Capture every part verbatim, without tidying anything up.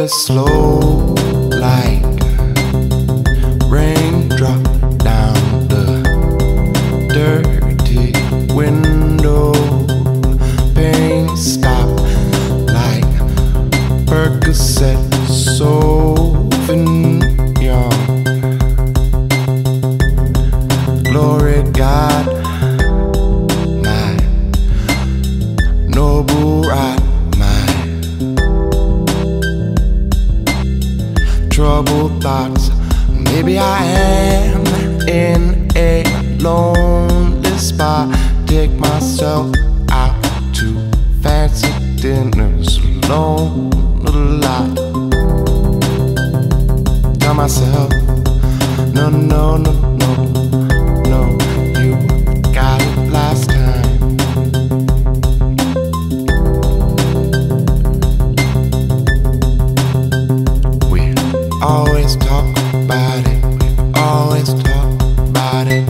slow like raindrop down the dirty window. Pain stop like Percocet Sauvignon. Glory God, my noble right mind. Troubled thoughts, maybe I am in a lonely spot. Take myself out to fancy dinners alone a lot. Tell myself, no, no, no, no, no, you got it last time. We always talk about it, we always talk about it.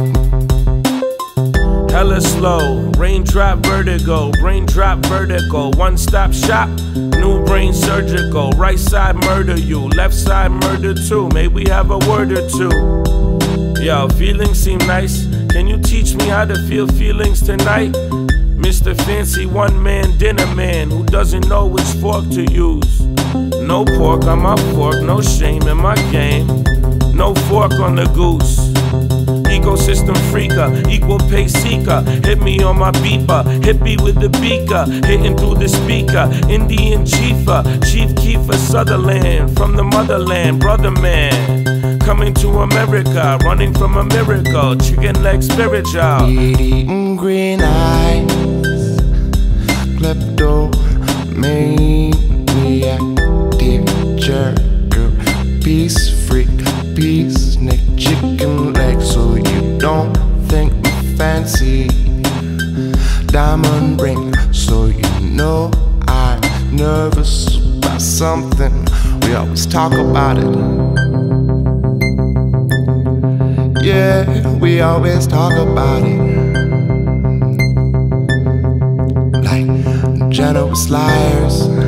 Hella slow, raindrop vertigo, raindrop vertical, one stop shop, new brain surgical. Right side murder you, left side murder too. May we have a word or two? Yo, feelings seem nice. Can you teach me how to feel feelings tonight? Mister Fancy one man dinner man who doesn't know which fork to use. No pork on my fork, no shame in my game. No fork on the goose. Ecosystem freaker, equal pay seeker. Hit me on my beeper, hippie with the beaker, hitting through the speaker. Indian chiefer, Chief Kiefer Sutherland from the motherland, brother man. Coming to America, running from a miracle, chicken leg spiritual. Eating green eyes, kleptomaniac, jerker, peace freak, peace nick, chicken leg. So you don't think me fancy, diamond ring. So you know I'm nervous about something. We always talk about it. Yeah, we always talk about it. Like generous liars.